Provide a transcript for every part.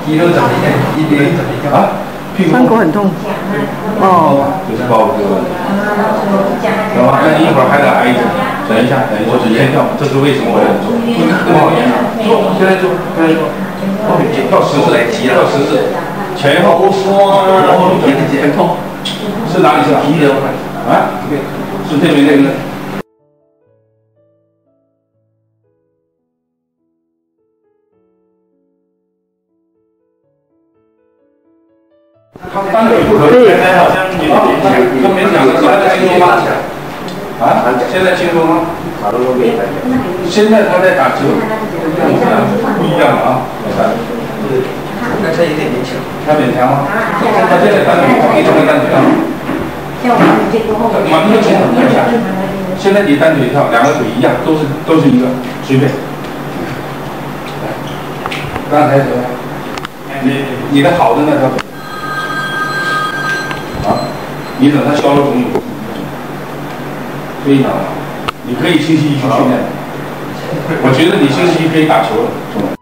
一路怎么样？一边怎么样？啊？ 伤口很痛。哦。 就是包这个问题。然后那一会儿还得挨着，等一下，我只先跳，这是为什么我要做？不好意思，做，现在做，现在做。跳10次来提，跳10次，前后很痛。是哪里是皮的？啊？是这边那个。单腿不可以，现在好像有点都没讲的，现在轻松吗？啊？现在轻松吗？现在他在打球，不一样了啊！ 那他有点勉强。 他勉强吗？他现在单腿，他可以成为单腿跳。马上轻松一下。现在你单腿跳，两个腿一样，都是一个，随便。刚才怎么样？你的好的那条腿。啊，你等它消了肿瘤，非常好。你可以星期一去训练。我觉得你星期一可以打球了，是吧？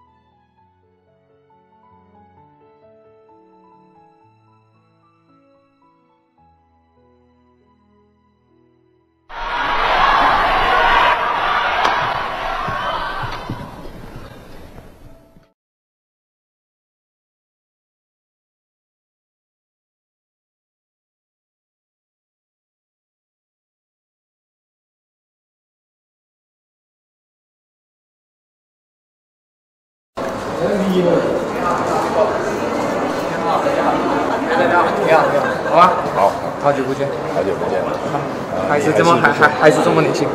好啊， 好， 好久不见， 好久不见了， 还是这么年轻。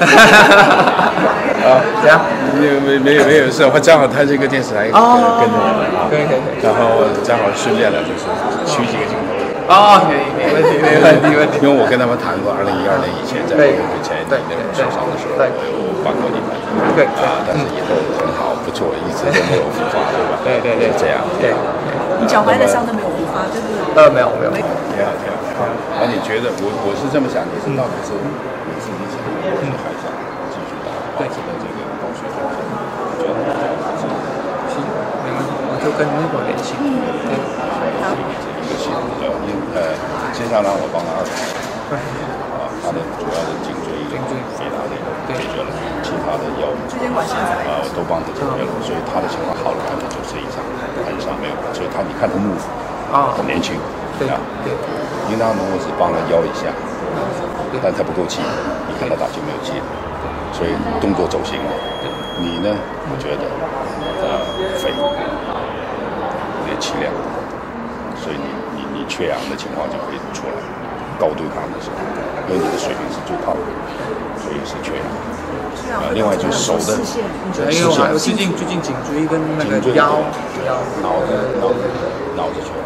啊， 怎样？ 没有事，我正好他这个电视台跟着我， 可以， 然后正好顺便了，就是取几个镜头。 哦，可以，没问题。 因为我跟他们谈过2012年以前在前那个受伤的时候，我有帮过你们， 对啊，但是以后很好，不错，一直都没有复发，对吧？ 对， 是这样。 对。 你脚踝的伤都没有复发，对不对？ 没有。挺好。那你觉得我是这么想，你是到底是你自己想，还想继续打保持的这个高水平？我觉得行，没问题，我就跟那个联系。对。 一个系统的，接下来我帮他他的主要的颈椎肥大的解决了，其他的腰都帮他解决了，所以他的情况好了90%以上，很少没有，所以你看他幕府很年轻， 对， 应当我只帮他腰一下，但他不够气，你看他打球没有气，所以动作走形了。你呢？我觉得肥，也气量，所以你缺氧的情况就会出来。高对抗的时候，因为你的水平是最高的，所以是缺氧。另外就是手的视线， 还有最近颈椎跟那个腰， 脑子缺氧，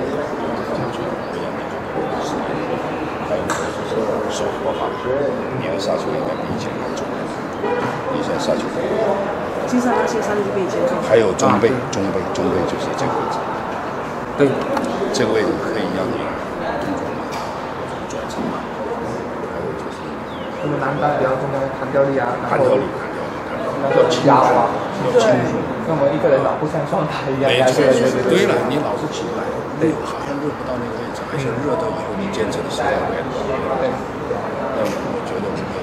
还有就是手活法，你的杀球应该比以前更重，你现在杀球经常那些杀球比以前重。 还有中背就是这个位置， 对， 这个位置可以让你转成嘛，还有就是我们男单比较重要的弹跳力啊， 弹跳力， 要压啊，要轻松，跟我们一个人老不像双打一样。 没错，对了，你老是起不来，好像热不到那个位置，而且热到以后你坚持的时间会。 对， 那我觉得我们